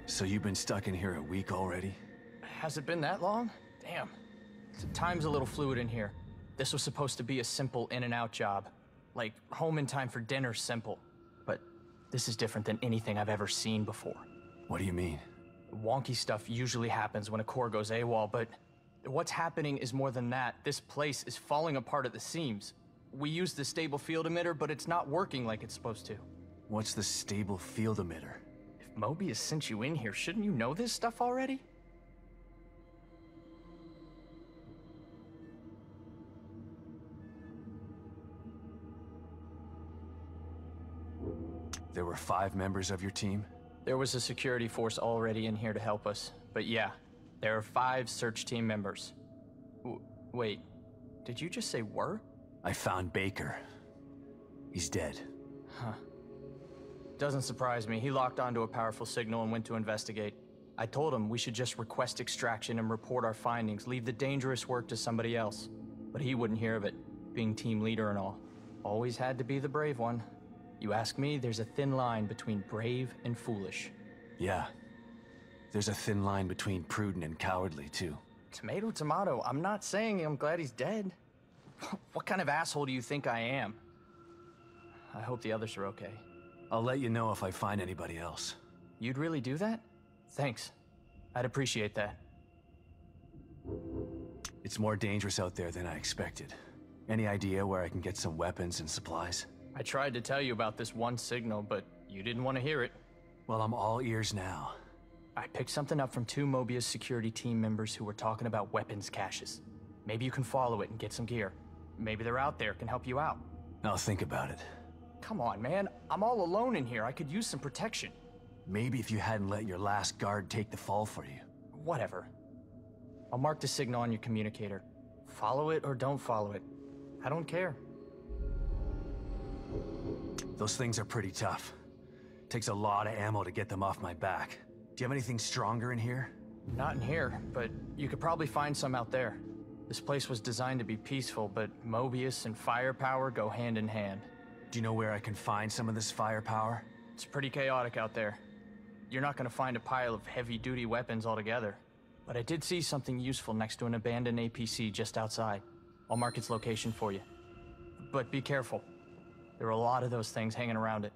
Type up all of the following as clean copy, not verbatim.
So you've been stuck in here a week already? Has it been that long? Damn. Time's a little fluid in here. This was supposed to be a simple in-and-out job. Like, home in time for dinner simple. But this is different than anything I've ever seen before. What do you mean? Wonky stuff usually happens when a core goes AWOL, but what's happening is more than that. This place is falling apart at the seams. We used the stable field emitter, but it's not working like it's supposed to. What's the stable field emitter? If MOBIUS sent you in here, shouldn't you know this stuff already? There were 5 members of your team? There was a security force already in here to help us. But yeah, there are 5 search team members. Wait, did you just say were? I found Baker. He's dead. Huh. Doesn't surprise me. He locked onto a powerful signal and went to investigate. I told him we should just request extraction and report our findings, leave the dangerous work to somebody else. But he wouldn't hear of it, being team leader and all. Always had to be the brave one. You ask me, there's a thin line between brave and foolish. Yeah. There's a thin line between prudent and cowardly, too. Tomato, tomato. I'm not saying I'm glad he's dead. What kind of asshole do you think I am? I hope the others are okay. I'll let you know if I find anybody else. You'd really do that? Thanks. I'd appreciate that. It's more dangerous out there than I expected. Any idea where I can get some weapons and supplies? I tried to tell you about this one signal, but you didn't want to hear it. Well, I'm all ears now. I picked something up from 2 MOBIUS security team members who were talking about weapons caches. Maybe you can follow it and get some gear. Maybe they're out there, can help you out. I'll think about it. Come on, man. I'm all alone in here. I could use some protection. Maybe if you hadn't let your last guard take the fall for you. Whatever. I'll mark the signal on your communicator. Follow it or don't follow it. I don't care. Those things are pretty tough. Takes a lot of ammo to get them off my back. Do you have anything stronger in here? Not in here, but you could probably find some out there. This place was designed to be peaceful, but MOBIUS and firepower go hand in hand. Do you know where I can find some of this firepower? It's pretty chaotic out there. You're not gonna find a pile of heavy-duty weapons altogether. But I did see something useful next to an abandoned APC just outside. I'll mark its location for you. But be careful. There are a lot of those things hanging around it.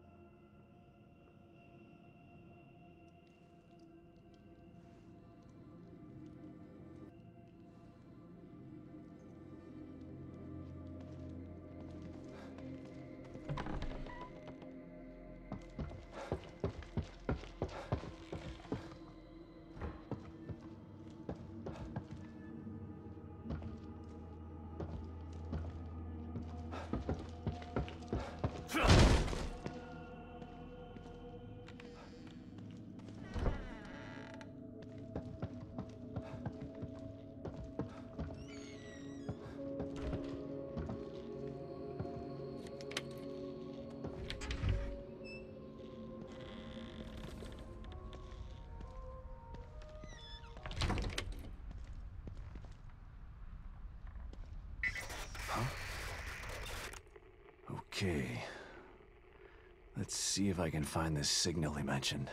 Okay. Let's see if I can find this signal he mentioned.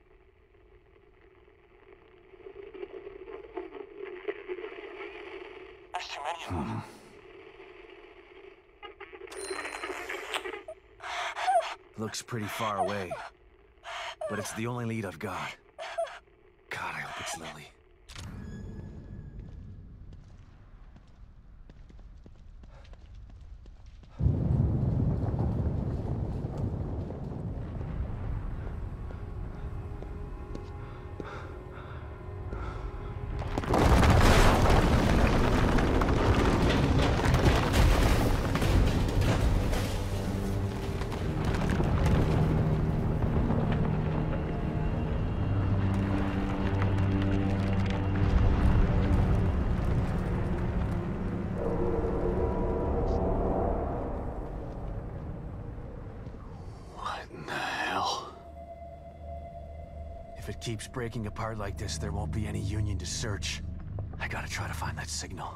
There's too many of them. Looks pretty far away, but it's the only lead I've got. God, I hope it's Lily. If it keeps breaking apart like this, there won't be any Union to search. I gotta try to find that signal.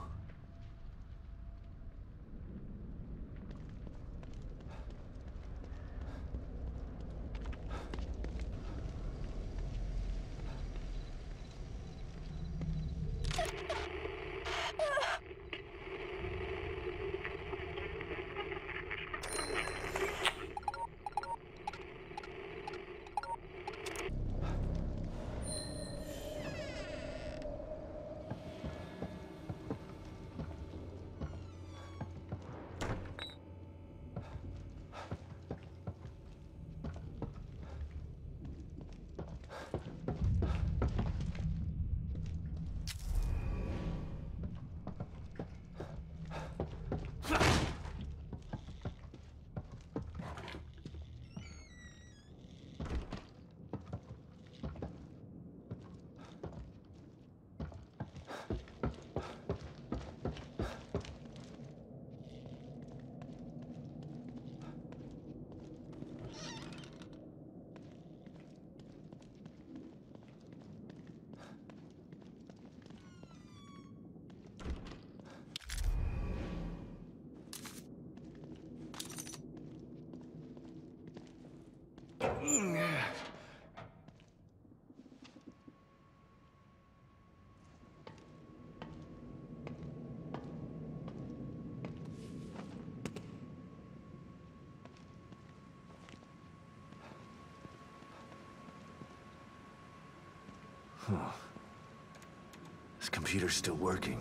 This computer's still working.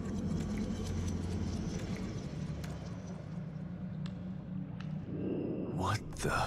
What the...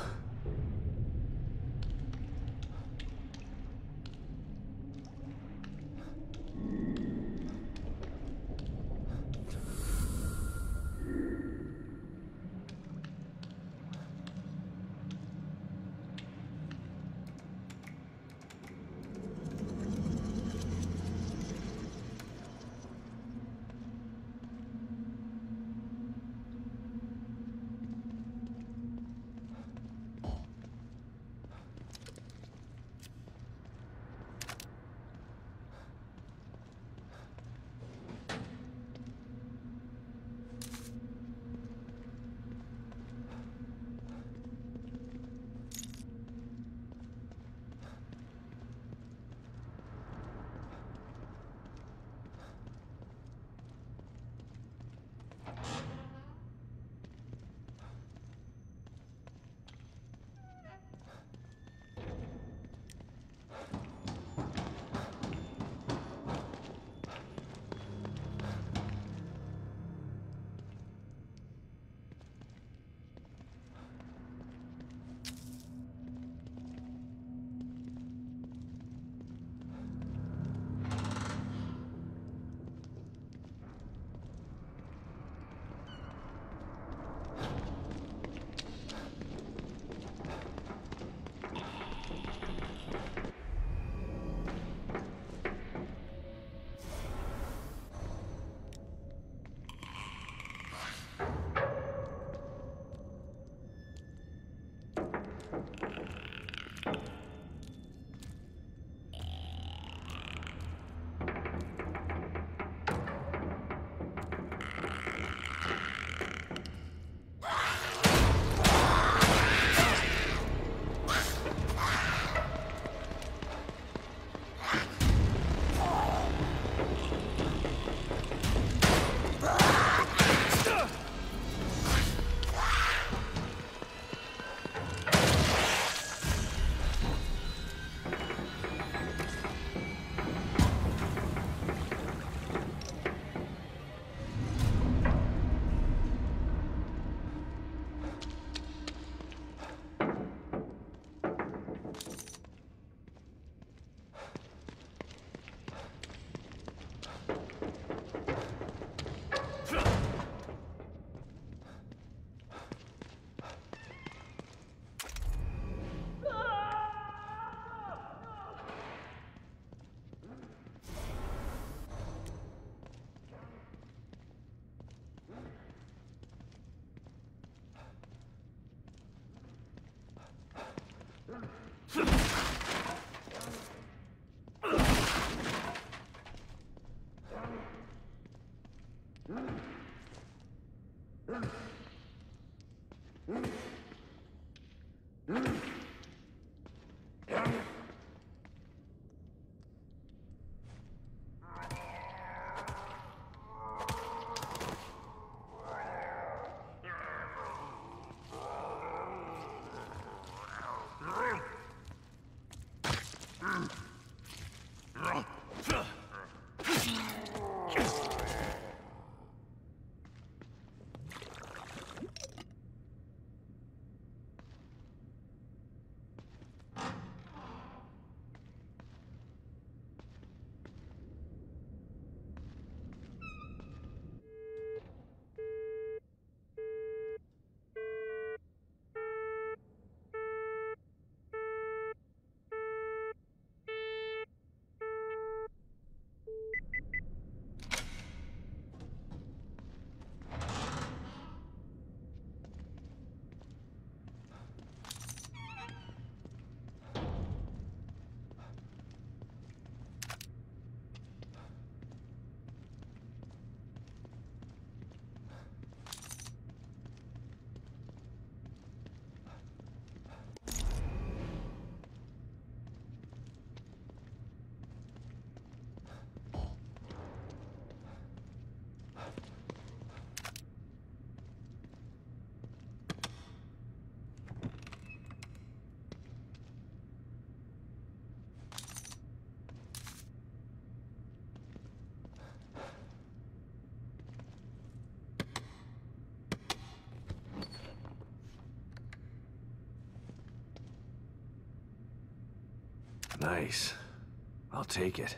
Nice. I'll take it.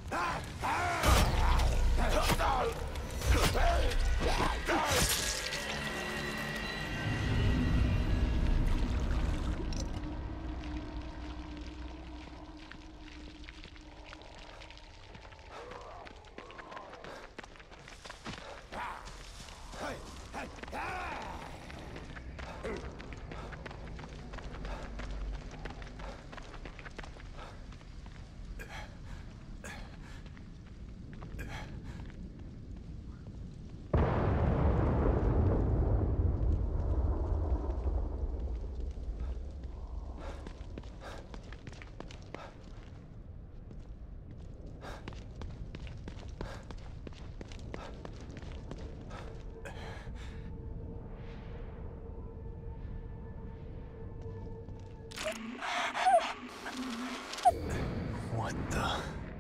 What the?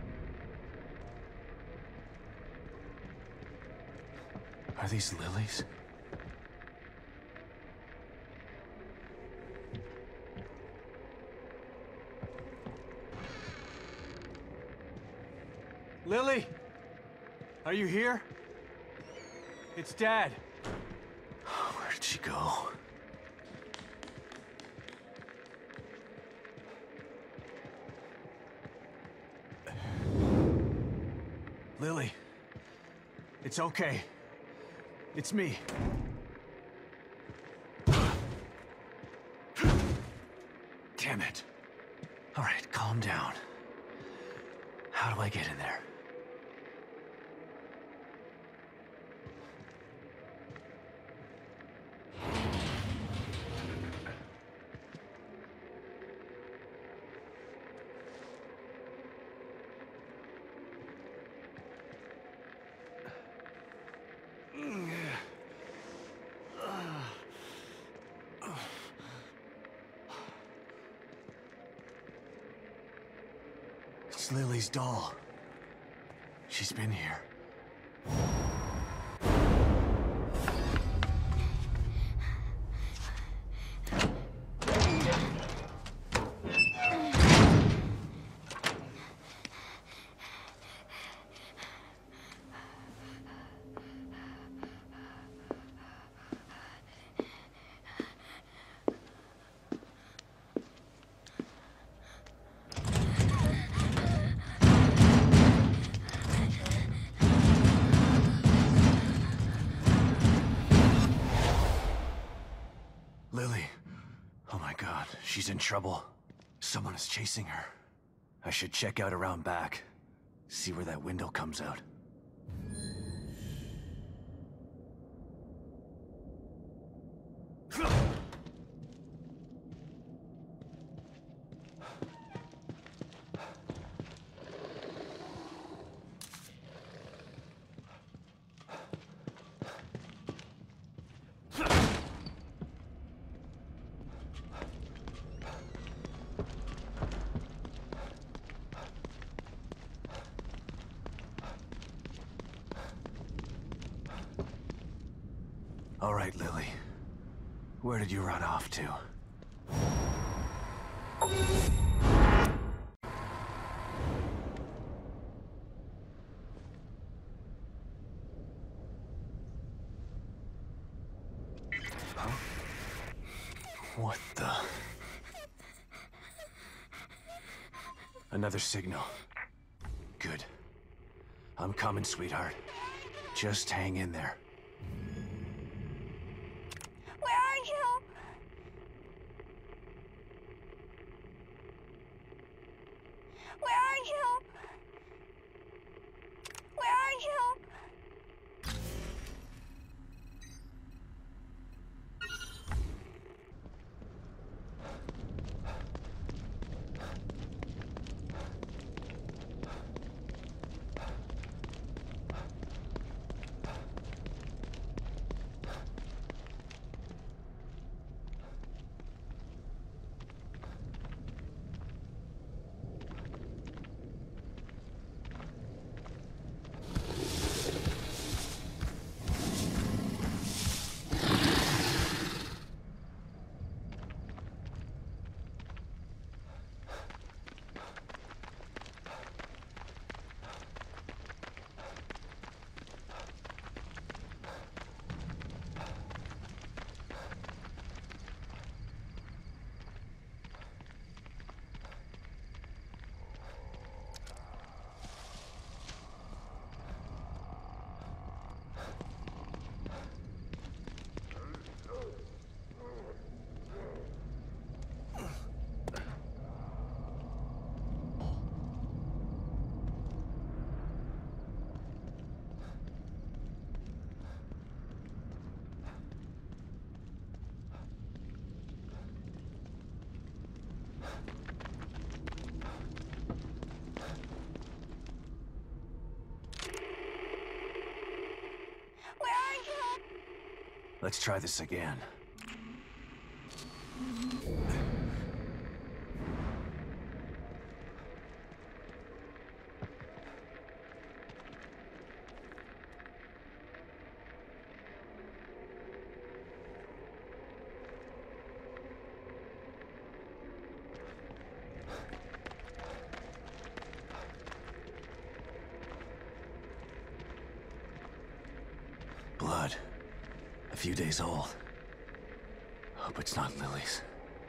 Are these lilies? Lily? Are you here? It's Dad. Where did she go? Lily. It's okay. It's me. Damn it. All right, calm down. How do I get in there? It's Lily's doll. She's been here. Lily. Oh my God, she's in trouble. Someone is chasing her. I should check out around back. See where that window comes out. All right, Lily. Where did you run off to? Huh? What the? Another signal. Good. I'm coming, sweetheart. Just hang in there. Where are you? Where are you? Where are you? Let's try this again. Blood. A few days old. Hope it's not Lily's.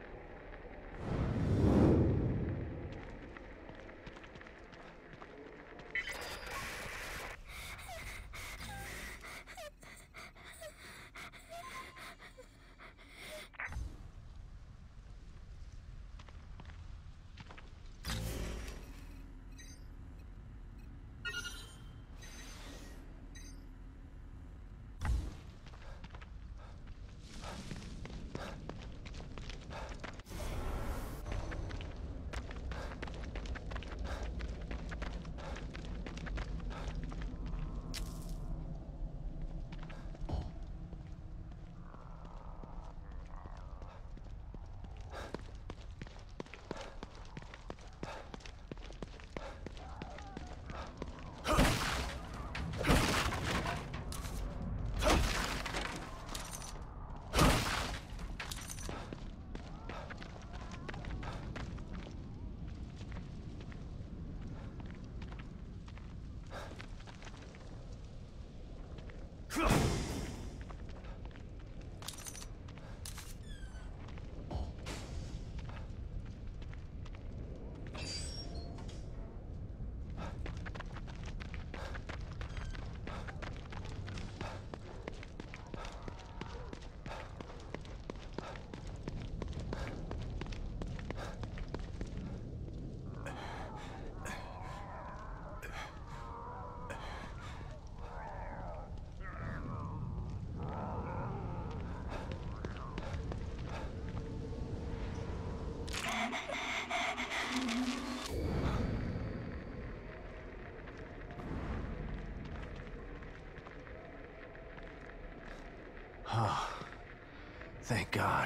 Oh, thank God.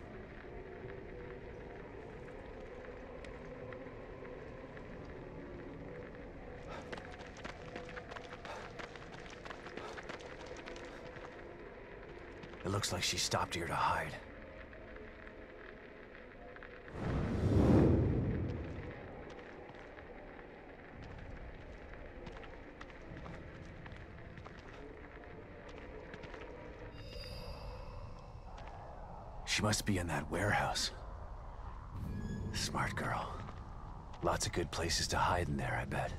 It looks like she stopped here to hide. She must be in that warehouse. Smart girl. Lots of good places to hide in there, I bet.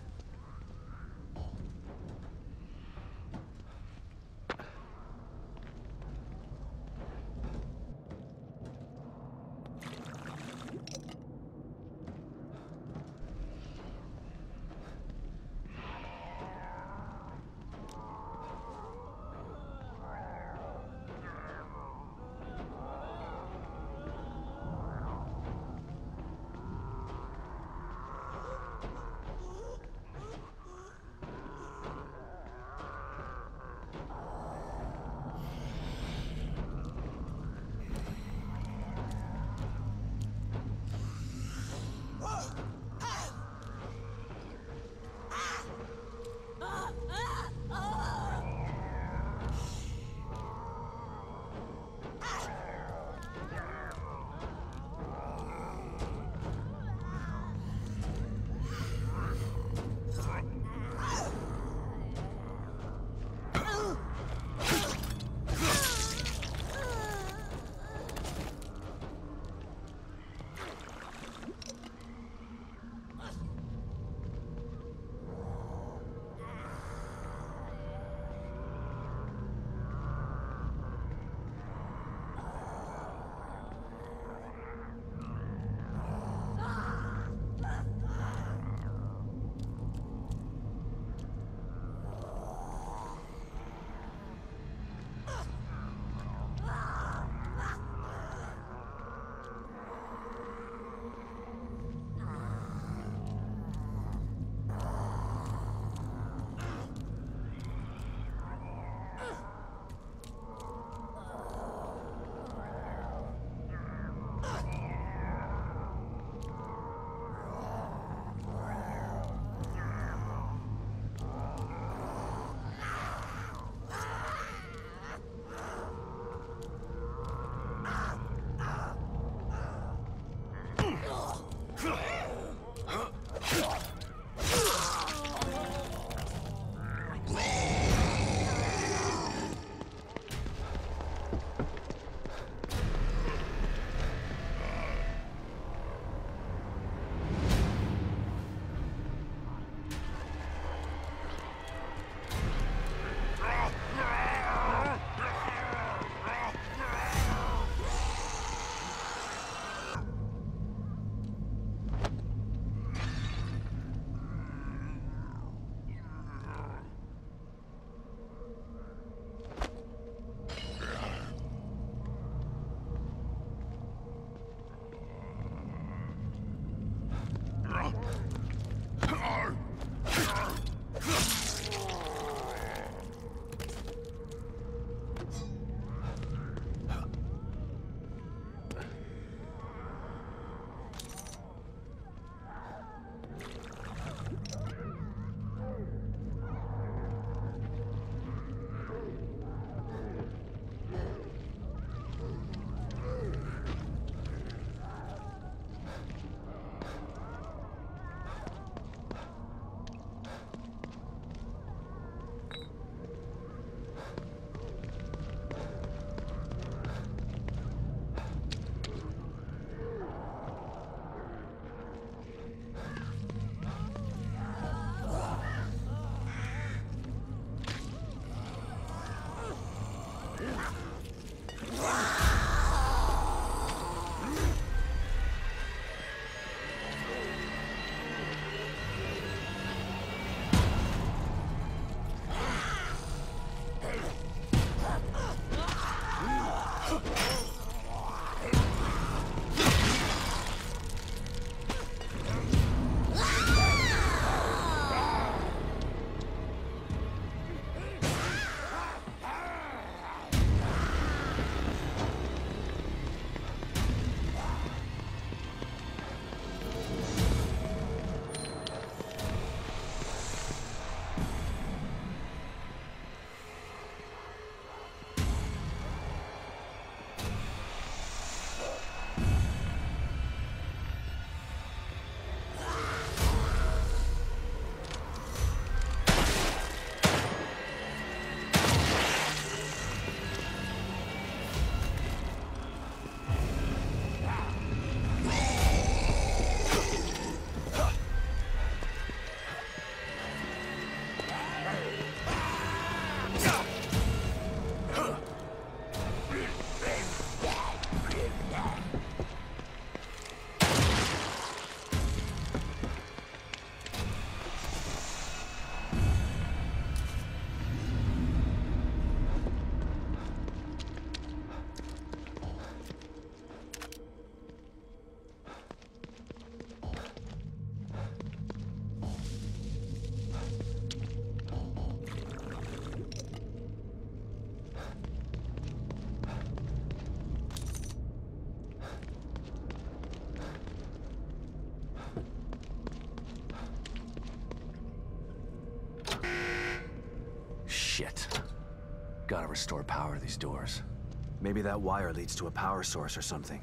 Shit. Gotta restore power to these doors. Maybe that wire leads to a power source or something.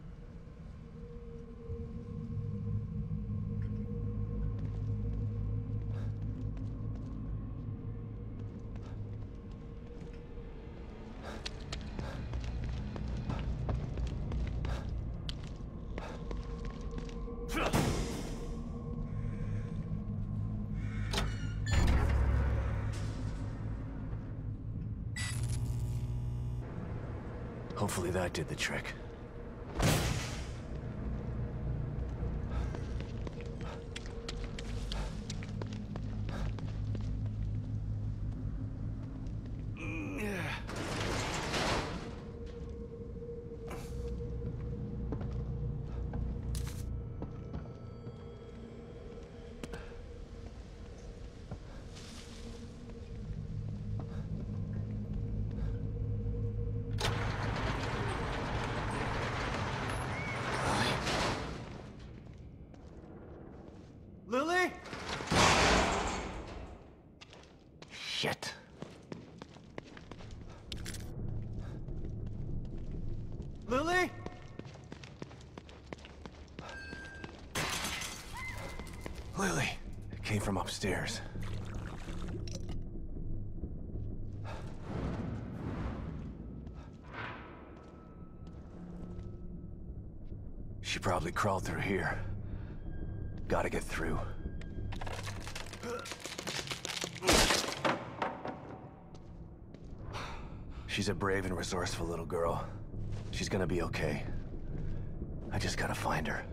Hopefully that did the trick. Lily? Shit. Lily? Lily. It came from upstairs. She probably crawled through here. Gotta get through. She's a brave and resourceful little girl. She's gonna be okay. I just gotta find her.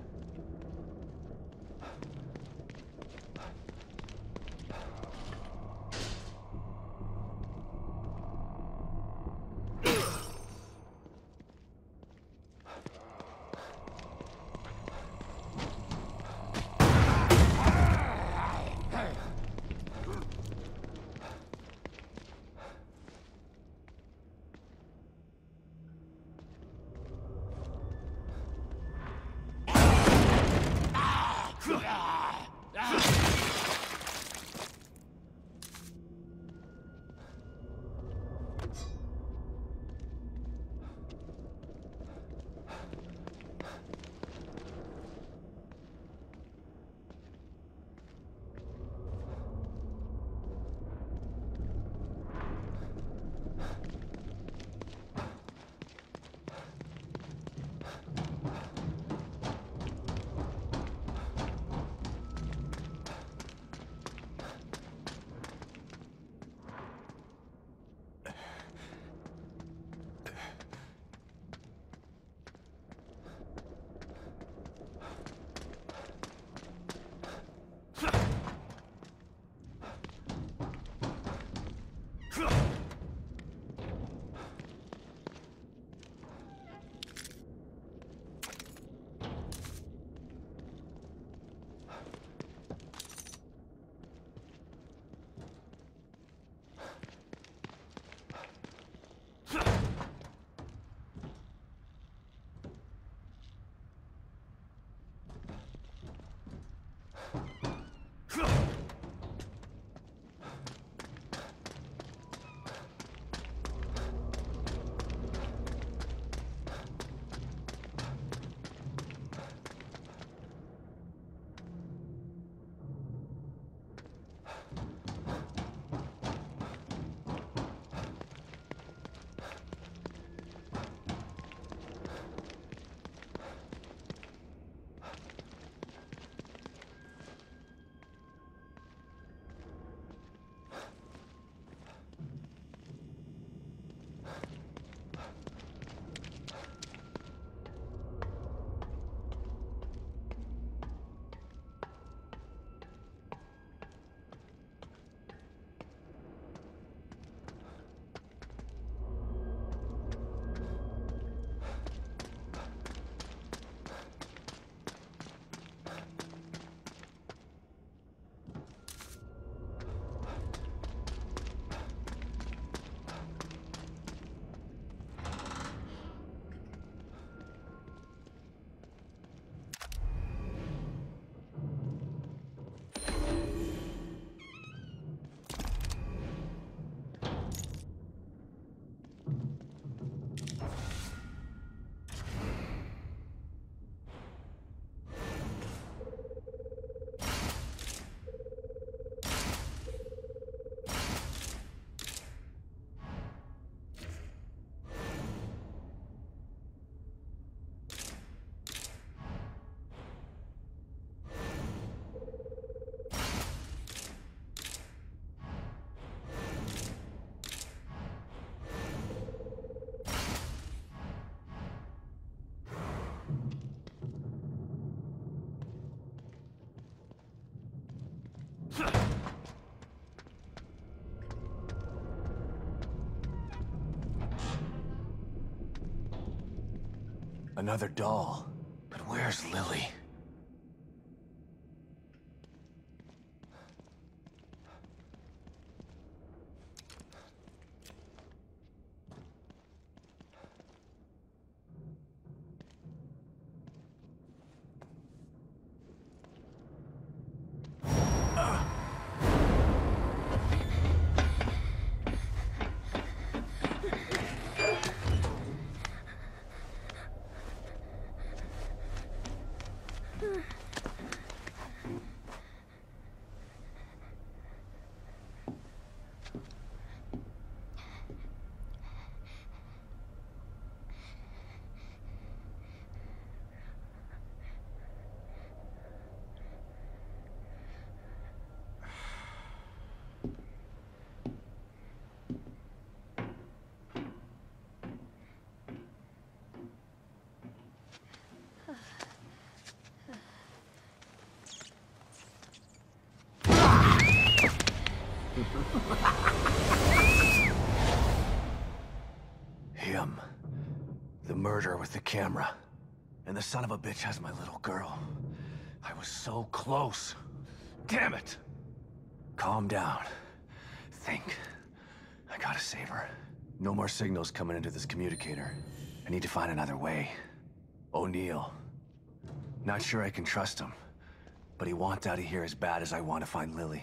Another doll. But where's Lily? Him. The murderer with the camera. And the son of a bitch has my little girl. I was so close. Damn it! Calm down. Think. I gotta save her. No more signals coming into this communicator. I need to find another way. O'Neill. Not sure I can trust him. But he wants out of here as bad as I want to find Lily.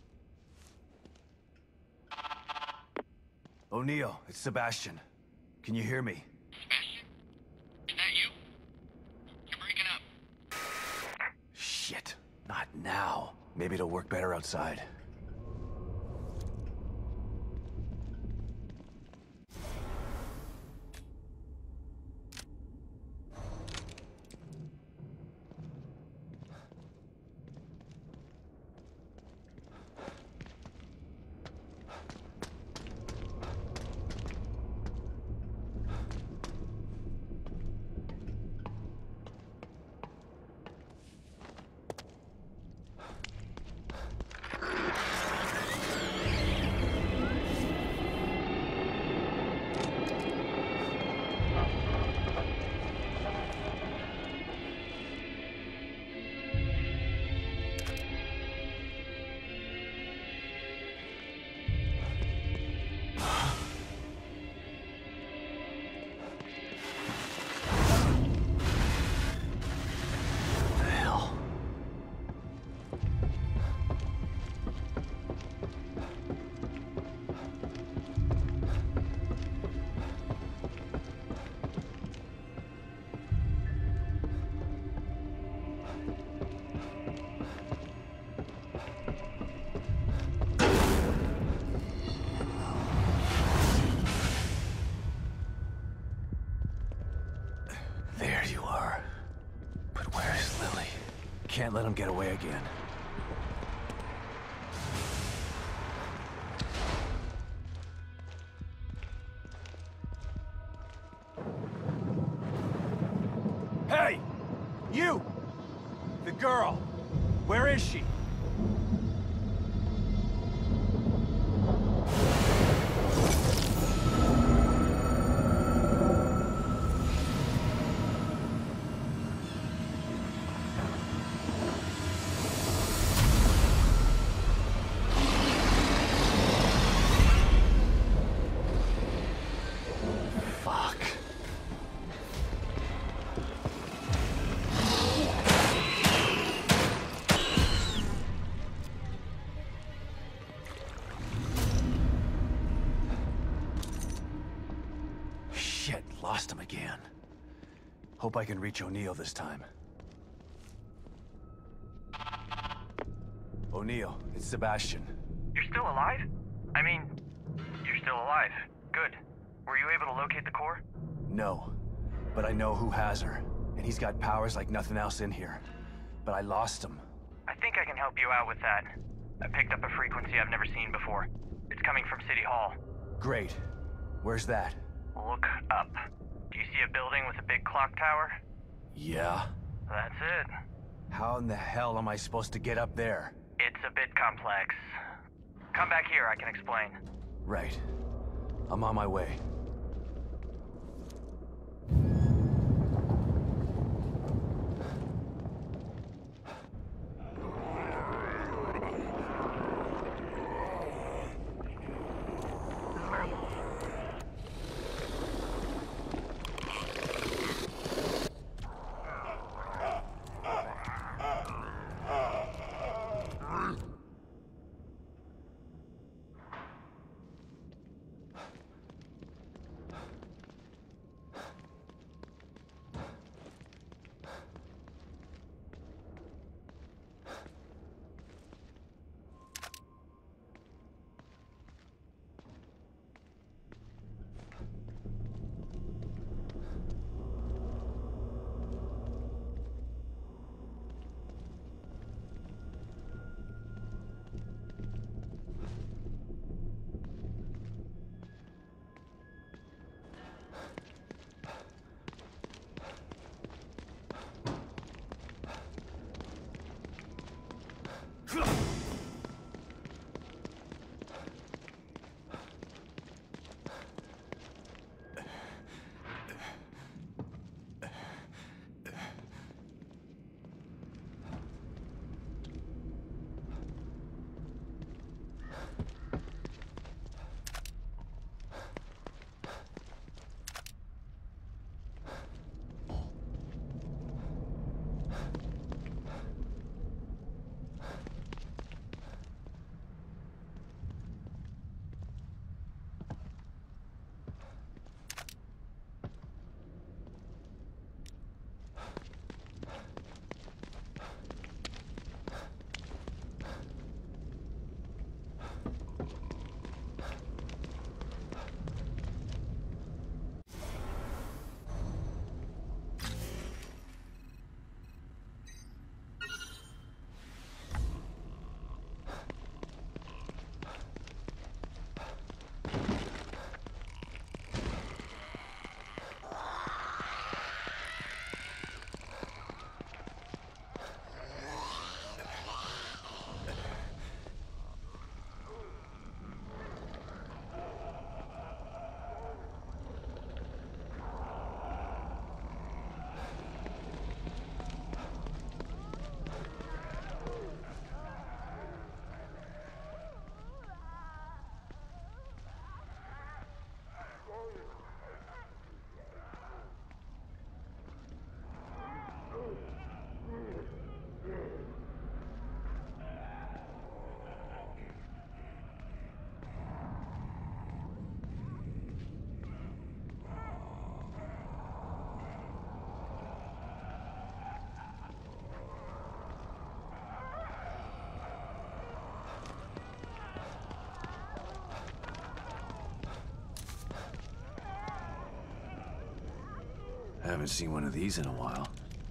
O'Neill, it's Sebastian. Can you hear me? Sebastian? Is that you? You're breaking up. Shit. Not now. Maybe it'll work better outside. There you are. But where's Lily? Can't let him get away again. Hey! You! The girl! Where is she? Lost him again. Hope I can reach O'Neill this time. O'Neill, it's Sebastian. You're still alive? I mean, you're still alive. Good. Were you able to locate the core? No, but I know who has her, and he's got powers like nothing else in here. But I lost him. I think I can help you out with that. I picked up a frequency I've never seen before. It's coming from City Hall. Great. Where's that? Look up. Do you see a building with a big clock tower? Yeah. That's it. How in the hell am I supposed to get up there? It's a bit complex. Come back here, I can explain. Right. I'm on my way. I haven't seen one of these in a while.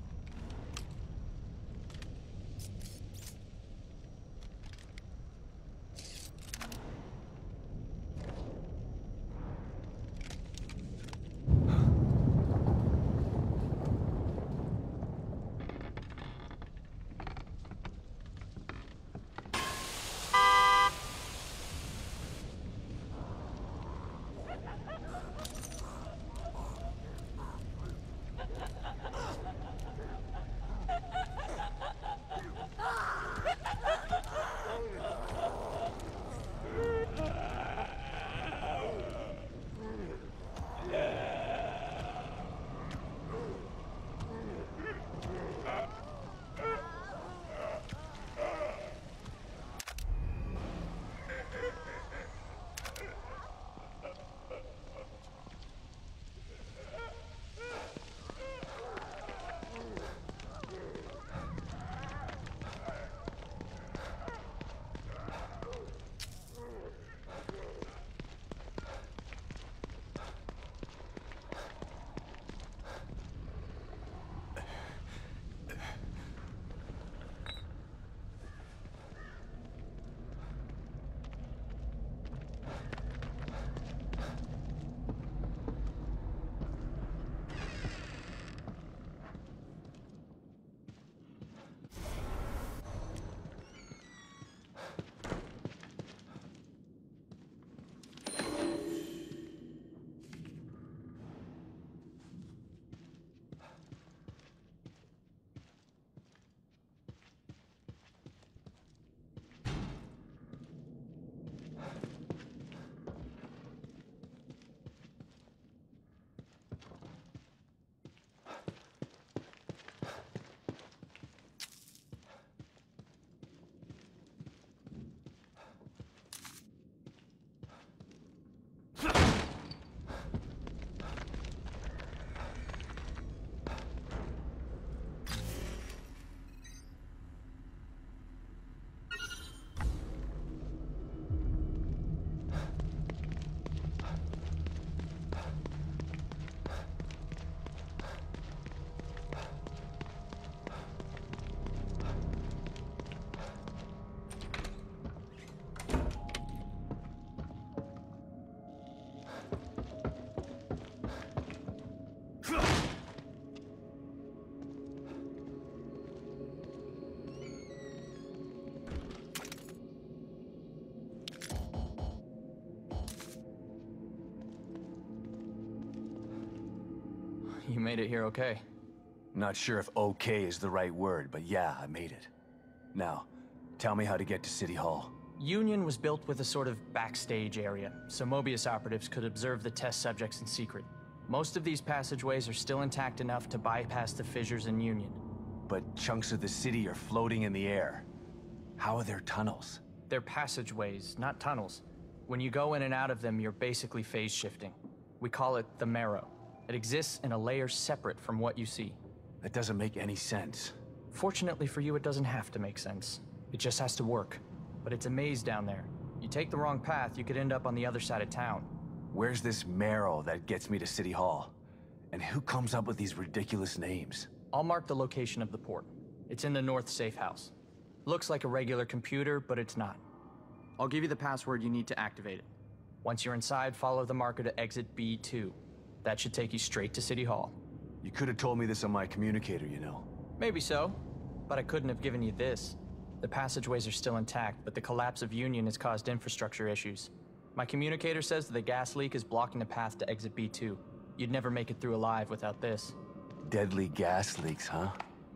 You made it here okay. Not sure if okay is the right word, but yeah, I made it. Now, tell me how to get to City Hall. Union was built with a sort of backstage area, so MOBIUS operatives could observe the test subjects in secret. Most of these passageways are still intact enough to bypass the fissures in Union. But chunks of the city are floating in the air. How are there tunnels? They're passageways, not tunnels. When you go in and out of them, you're basically phase shifting. We call it the marrow. It exists in a layer separate from what you see. That doesn't make any sense. Fortunately for you, it doesn't have to make sense. It just has to work. But it's a maze down there. You take the wrong path, you could end up on the other side of town. Where's this marrow that gets me to City Hall? And who comes up with these ridiculous names? I'll mark the location of the port. It's in the north safe house. Looks like a regular computer, but it's not. I'll give you the password you need to activate it. Once you're inside, follow the marker to exit B2. That should take you straight to City Hall. You could have told me this on my communicator, you know. Maybe so, but I couldn't have given you this. The passageways are still intact, but the collapse of Union has caused infrastructure issues. My communicator says that the gas leak is blocking the path to exit B2. You'd never make it through alive without this. Deadly gas leaks, huh?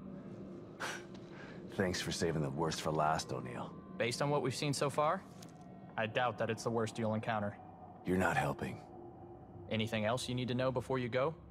Thanks for saving the worst for last, O'Neill. Based on what we've seen so far, I doubt that it's the worst you'll encounter. You're not helping. Anything else you need to know before you go?